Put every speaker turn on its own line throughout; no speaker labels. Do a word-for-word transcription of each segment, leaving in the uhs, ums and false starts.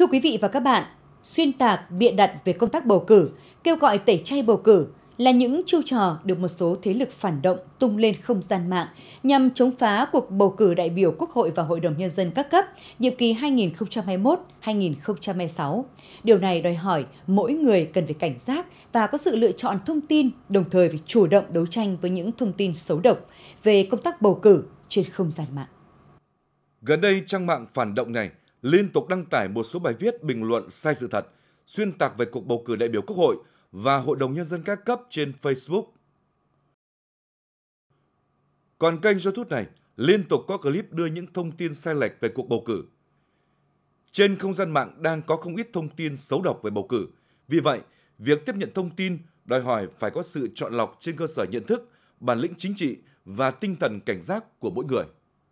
quý vị và các bạn, xuyên tạc, bịa đặt về công tác bầu cử, kêu gọi tẩy chay bầu cử là những chiêu trò được một số thế lực phản động tung lên không gian mạng nhằm chống phá cuộc bầu cử đại biểu Quốc hội và Hội đồng Nhân dân các cấp nhiệm kỳ hai nghìn không trăm hai mươi mốt đến hai nghìn không trăm hai mươi sáu. Điều này đòi hỏi mỗi người cần phải cảnh giác và có sự lựa chọn thông tin, đồng thời phải chủ động đấu tranh với những thông tin xấu độc về công tác bầu cử trên không gian mạng.
Gần đây, trang mạng phản động này liên tục đăng tải một số bài viết bình luận sai sự thật, xuyên tạc về cuộc bầu cử đại biểu Quốc hội và Hội đồng Nhân dân các cấp trên Facebook. Còn kênh YouTube này liên tục có clip đưa những thông tin sai lệch về cuộc bầu cử. Trên không gian mạng đang có không ít thông tin xấu độc về bầu cử. Vì vậy, việc tiếp nhận thông tin đòi hỏi phải có sự chọn lọc trên cơ sở nhận thức, bản lĩnh chính trị và tinh thần cảnh giác của mỗi người.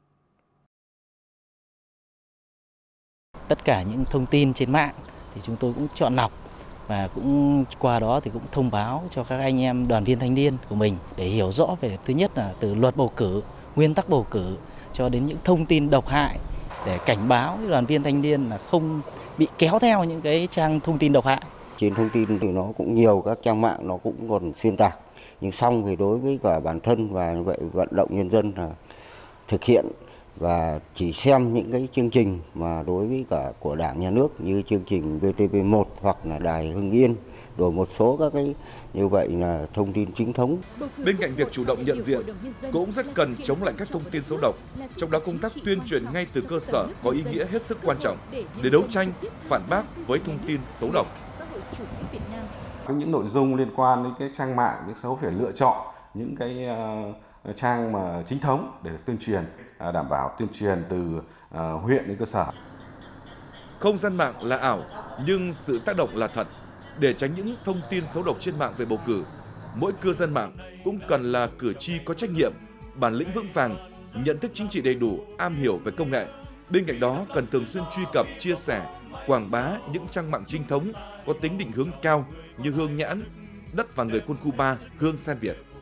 Tất cả những thông tin trên mạng thì chúng tôi cũng chọn lọc và cũng qua đó thì cũng thông báo cho các anh em đoàn viên thanh niên của mình để hiểu rõ về, thứ nhất là từ luật bầu cử, nguyên tắc bầu cử cho đến những thông tin độc hại, để cảnh báo đoàn viên thanh niên là không bị kéo theo những cái trang thông tin độc hại.
Trên thông tin thì nó cũng nhiều, các trang mạng nó cũng còn xuyên tạc, nhưng xong thì đối với cả bản thân và vậy vận động nhân dân là thực hiện và chỉ xem những cái chương trình mà đối với cả của Đảng, Nhà nước như chương trình vê tê vê một hoặc là Đài Hưng Yên, rồi một số các cái như vậy là thông tin chính thống.
Bên cạnh việc chủ động nhận diện, cũng rất cần chống lại các thông tin xấu độc, trong đó công tác tuyên truyền ngay từ cơ sở có ý nghĩa hết sức quan trọng để đấu tranh, phản bác với thông tin xấu độc.
Có những nội dung liên quan đến cái trang mạng, những xã hội phải lựa chọn những cái uh, trang mà chính thống để tuyên truyền, uh, đảm bảo tuyên truyền từ uh, huyện đến cơ sở.
Không gian mạng là ảo, nhưng sự tác động là thật. Để tránh những thông tin xấu độc trên mạng về bầu cử, mỗi cư dân mạng cũng cần là cử tri có trách nhiệm, bản lĩnh vững vàng, nhận thức chính trị đầy đủ, am hiểu về công nghệ. Bên cạnh đó, cần thường xuyên truy cập, chia sẻ, quảng bá những trang mạng chính thống có tính định hướng cao như Hương Nhãn, Đất và Người Quân khu ba, Hương Sen Việt.